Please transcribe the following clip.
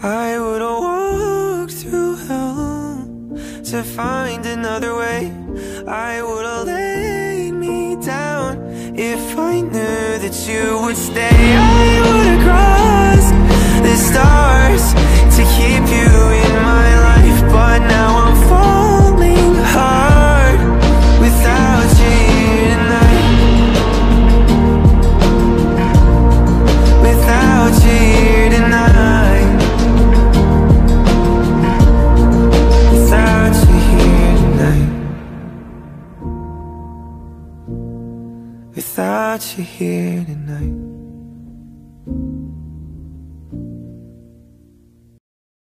I would've walked through hell to find another way. I would've laid me down if I knew that you would stay. I would've crossed the stars to keep you in my life, but now I'm falling hard without you here tonight. Without you here tonight. Without you here tonight. Without you here tonight.